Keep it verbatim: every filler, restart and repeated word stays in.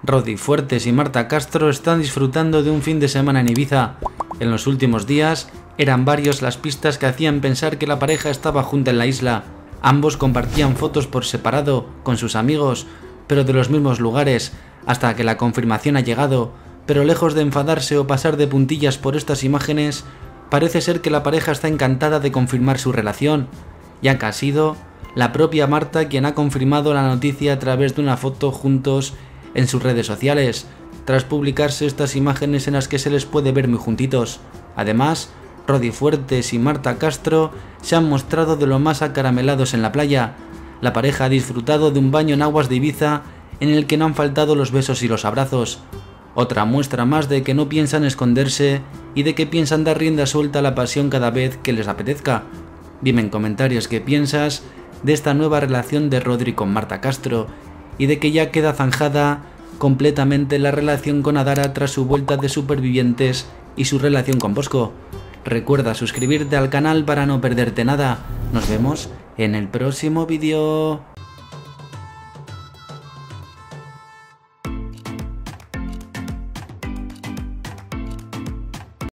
Rodi Fuertes y Marta Castro están disfrutando de un fin de semana en Ibiza. En los últimos días eran varios las pistas que hacían pensar que la pareja estaba junta en la isla. Ambos compartían fotos por separado con sus amigos, pero de los mismos lugares, hasta que la confirmación ha llegado. Pero lejos de enfadarse o pasar de puntillas por estas imágenes, parece ser que la pareja está encantada de confirmar su relación, ya que ha sido la propia Marta quien ha confirmado la noticia a través de una foto juntos en sus redes sociales, tras publicarse estas imágenes en las que se les puede ver muy juntitos. Además, Rodi Fuertes y Marta Castro se han mostrado de lo más acaramelados en la playa. La pareja ha disfrutado de un baño en aguas de Ibiza en el que no han faltado los besos y los abrazos. Otra muestra más de que no piensan esconderse y de que piensan dar rienda suelta a la pasión cada vez que les apetezca. Dime en comentarios qué piensas de esta nueva relación de Rodri con Marta Castro y de que ya queda zanjada completamente la relación con Adara tras su vuelta de Supervivientes y su relación con Bosco. Recuerda suscribirte al canal para no perderte nada. Nos vemos en el próximo vídeo.